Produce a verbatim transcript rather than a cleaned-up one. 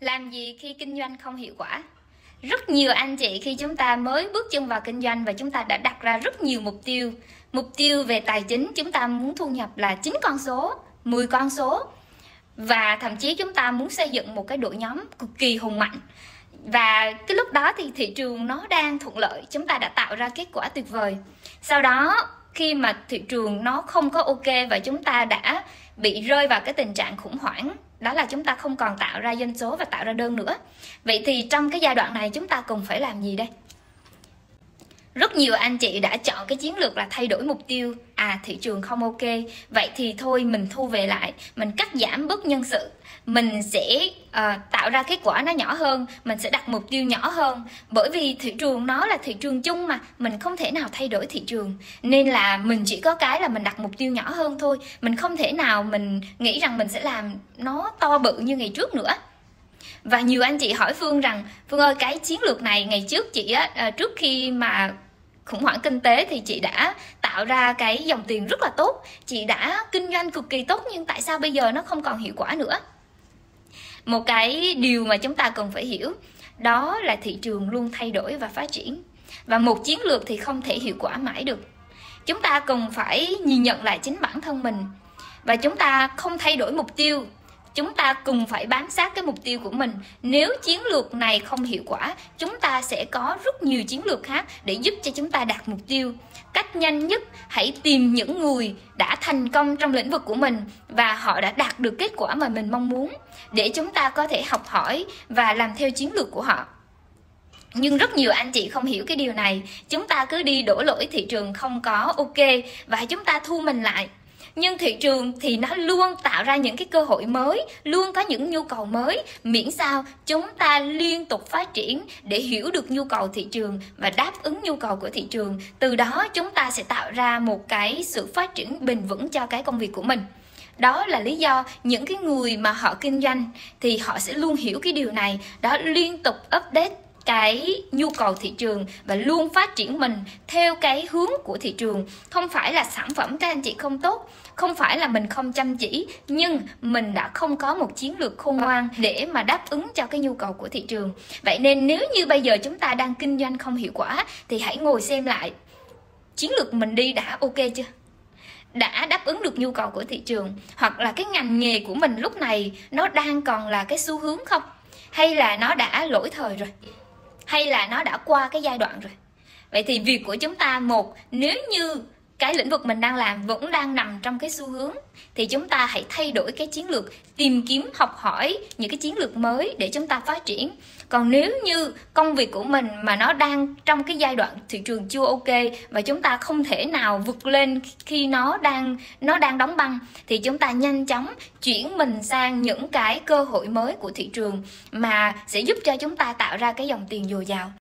Làm gì khi kinh doanh không hiệu quả? Rất nhiều anh chị khi chúng ta mới bước chân vào kinh doanh và chúng ta đã đặt ra rất nhiều mục tiêu. Mục tiêu về tài chính, chúng ta muốn thu nhập là chín con số, mười con số. Và thậm chí chúng ta muốn xây dựng một cái đội nhóm cực kỳ hùng mạnh. Và cái lúc đó thì thị trường nó đang thuận lợi, chúng ta đã tạo ra kết quả tuyệt vời. Sau đó khi mà thị trường nó không có ok và chúng ta đã bị rơi vào cái tình trạng khủng hoảng, đó là chúng ta không còn tạo ra doanh số và tạo ra đơn nữa. Vậy thì trong cái giai đoạn này chúng ta cần phải làm gì đây? Rất nhiều anh chị đã chọn cái chiến lược là thay đổi mục tiêu. À, thị trường không ok, vậy thì thôi mình thu về lại, mình cắt giảm bớt nhân sự, mình sẽ uh, tạo ra kết quả nó nhỏ hơn, mình sẽ đặt mục tiêu nhỏ hơn. Bởi vì thị trường nó là thị trường chung mà, mình không thể nào thay đổi thị trường. Nên là mình chỉ có cái là mình đặt mục tiêu nhỏ hơn thôi. Mình không thể nào mình nghĩ rằng mình sẽ làm nó to bự như ngày trước nữa. Và nhiều anh chị hỏi Phương rằng: Phương ơi, cái chiến lược này ngày trước chị á, trước khi mà khủng hoảng kinh tế thì chị đã tạo ra cái dòng tiền rất là tốt, chị đã kinh doanh cực kỳ tốt, nhưng tại sao bây giờ nó không còn hiệu quả nữa? Một cái điều mà chúng ta cần phải hiểu đó là thị trường luôn thay đổi và phát triển, và một chiến lược thì không thể hiệu quả mãi được. Chúng ta cần phải nhìn nhận lại chính bản thân mình, và chúng ta không thay đổi mục tiêu. Chúng ta cùng phải bám sát cái mục tiêu của mình. Nếu chiến lược này không hiệu quả, chúng ta sẽ có rất nhiều chiến lược khác để giúp cho chúng ta đạt mục tiêu. Cách nhanh nhất, hãy tìm những người đã thành công trong lĩnh vực của mình và họ đã đạt được kết quả mà mình mong muốn, để chúng ta có thể học hỏi và làm theo chiến lược của họ. Nhưng rất nhiều anh chị không hiểu cái điều này. Chúng ta cứ đi đổ lỗi thị trường không có ok và chúng ta thu mình lại. Nhưng thị trường thì nó luôn tạo ra những cái cơ hội mới, luôn có những nhu cầu mới, miễn sao chúng ta liên tục phát triển để hiểu được nhu cầu thị trường và đáp ứng nhu cầu của thị trường. Từ đó chúng ta sẽ tạo ra một cái sự phát triển bền vững cho cái công việc của mình. Đó là lý do những cái người mà họ kinh doanh thì họ sẽ luôn hiểu cái điều này, đó liên tục update cái nhu cầu thị trường và luôn phát triển mình theo cái hướng của thị trường. Không phải là sản phẩm các anh chị không tốt, không phải là mình không chăm chỉ, nhưng mình đã không có một chiến lược khôn ngoan để mà đáp ứng cho cái nhu cầu của thị trường. Vậy nên nếu như bây giờ chúng ta đang kinh doanh không hiệu quả thì hãy ngồi xem lại chiến lược mình đi đã ok chưa, đã đáp ứng được nhu cầu của thị trường, hoặc là cái ngành nghề của mình lúc này nó đang còn là cái xu hướng không, hay là nó đã lỗi thời rồi, hay là nó đã qua cái giai đoạn rồi. Vậy thì việc của chúng ta, một, nếu như cái lĩnh vực mình đang làm vẫn đang nằm trong cái xu hướng thì chúng ta hãy thay đổi cái chiến lược, tìm kiếm học hỏi những cái chiến lược mới để chúng ta phát triển. Còn nếu như công việc của mình mà nó đang trong cái giai đoạn thị trường chưa ok và chúng ta không thể nào vượt lên khi nó đang nó đang đóng băng, thì chúng ta nhanh chóng chuyển mình sang những cái cơ hội mới của thị trường mà sẽ giúp cho chúng ta tạo ra cái dòng tiền dồi dào.